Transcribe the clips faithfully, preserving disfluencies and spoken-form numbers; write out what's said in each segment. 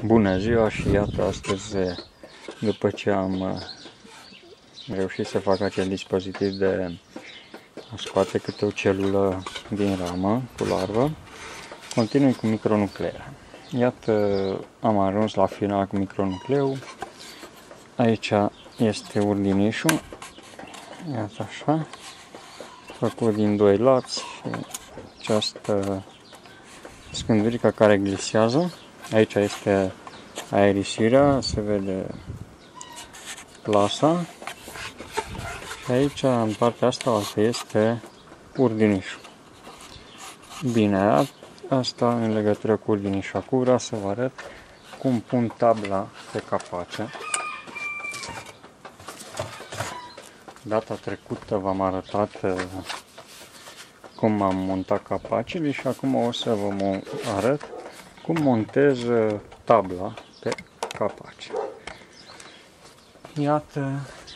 Bună ziua și iată astăzi, după ce am reușit să fac acel dispozitiv de a scoate câte o celulă din ramă cu larvă, continui cu micronucleea. Iată, am ajuns la final cu micronucleul. Aici este urdinișul, iată așa, făcut din doi lați și această scândurică care glisează. Aici este aerisirea, se vede plasa și aici, în partea asta, este urdinișul. Bine, asta în legătură cu urdinișul. Acum vreau să vă arăt cum pun tabla pe capace. Data trecută v-am arătat cum am montat capacele și acum o să vă arăt cum montez tabla pe capace. Iată,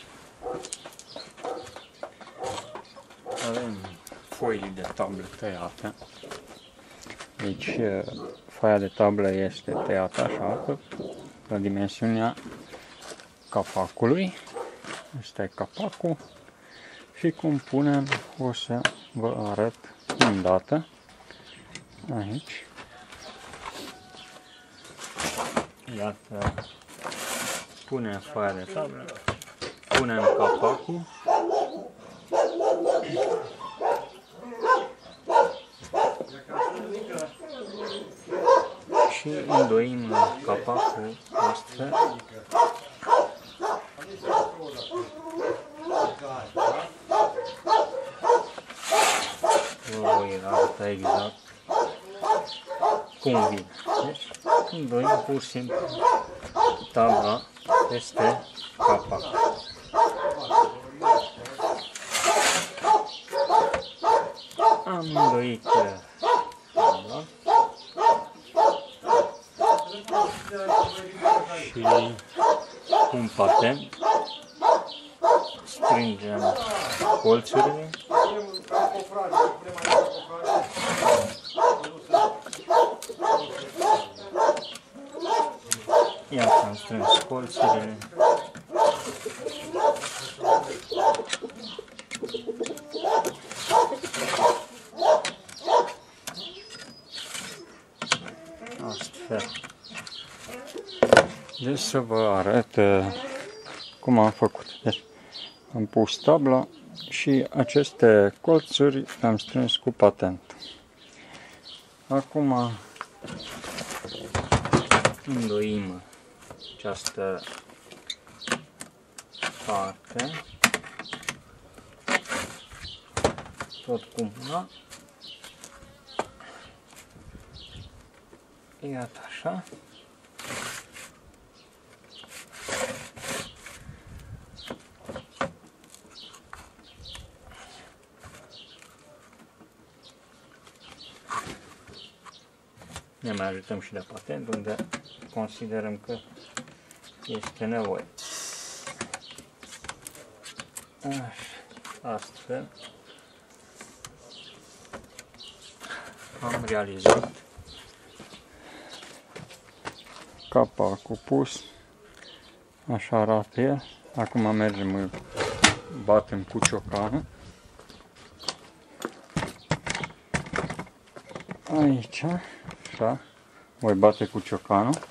avem foile de tablă tăiate. Deci foaia de tablă este tăiată așa, la dimensiunea capacului. Asta e capacul. Și cum punem, o să vă arăt îndată. Aici. Iată, punem foaia de tablă, punem capacul și îndoim capacul astfel. Vă voi arăta exact cum vine. Deci, îndoim pur și simplu tabla peste capac. Am îndoit tabla și cu un patent strângem colțurile. Iată, am strâns colțurile. Astfel. Deci să vă arăt cum am făcut. Deci am pus tabla și aceste colțuri le-am strâns cu patent. Acum îndoim această parte, tot cum mâna. Iată așa. Ne mai ajutăm și de patent, unde considerăm că este nevoie. Așa, astfel am realizat capacul pus. Așa arată el. Acum mergem, îl batem cu ciocanul. Aici, așa, voi bate cu ciocanul.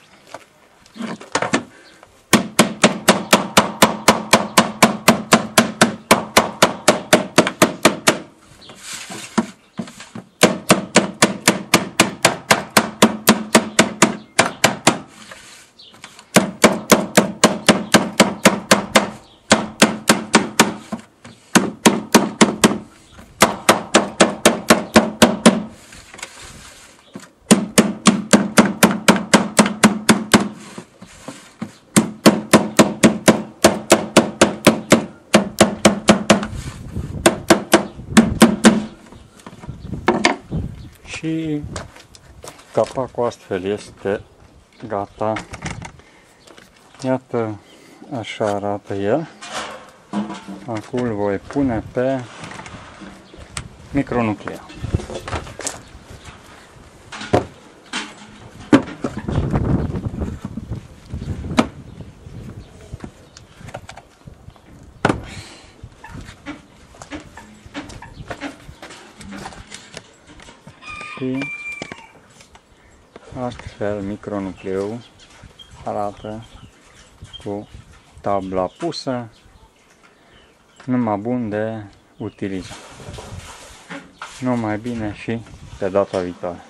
Și capacul astfel este gata. Iată, așa arată el. Acum îl voi pune pe micronuclea. Și astfel micronucleul arată cu tabla pusă, numai bun de utilizat. Numai bine și pe data viitoare.